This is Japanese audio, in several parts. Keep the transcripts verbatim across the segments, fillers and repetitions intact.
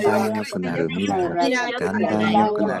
明るい。 だんだん良くなる未来が、 未来だんだん良くな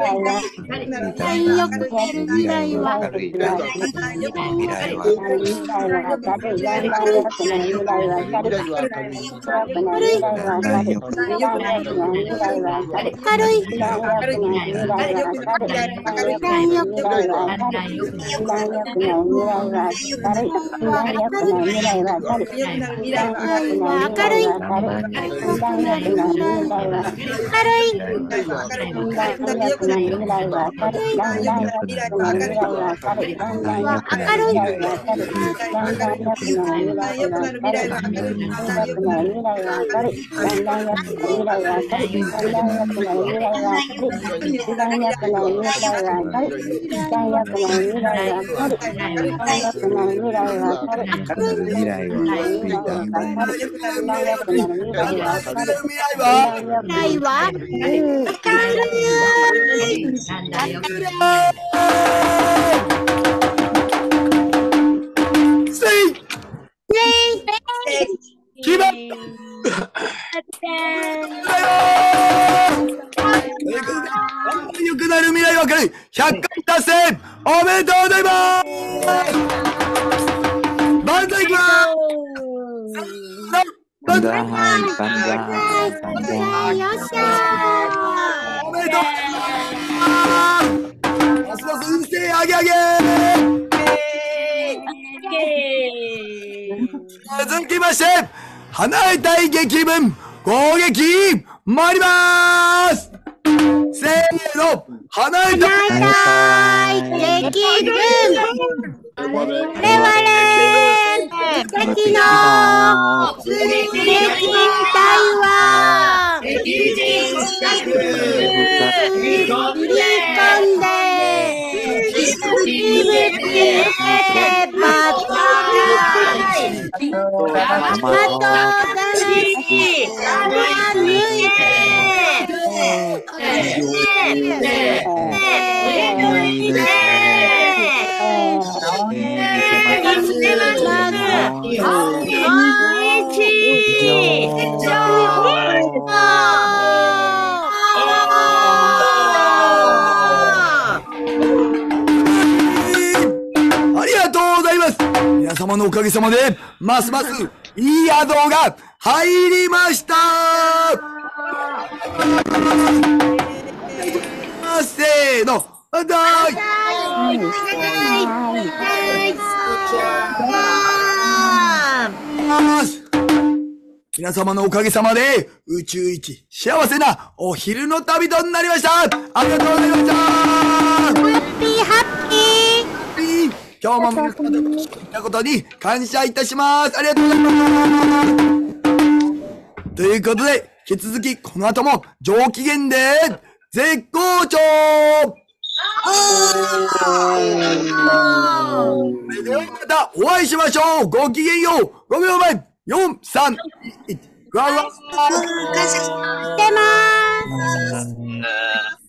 よくなる未来は明るいだんだん良くなる未来は未来は明るいだんだん良くなる未来は明るい明るい明るいだんだん良くなる明るい明るい未来は明るい未来は明るい未来は明るい未来は明るい未来は明るいだんだん良くなる未来は決まった良くなる未来は明るいひゃっかい達成おめでとうございます万歳いきますバンザーバンザーバンザーよっしゃおめでとうますます運勢上げ上げ続きまして離れたい激文攻撃参りまーすせーの離れたい激文我々敵の敵隊は振り込んで振ってまたまただし抜いありがとうございます。皆様のおかげさまで、ますますいい宿が入りました。せーの、だい。皆様のおかげさまで、宇宙一幸せなお昼の旅となりました。ありがとうございました。 ハッピーハッピー今日も皆様と来たことに感謝いたします。ありがとうございます。ということで、引き続きこの後も上機嫌で絶好調あーまたお会いしましょう。ごきげんよう。ごびょうまえ。よん、さん、いち。わわ。 してます。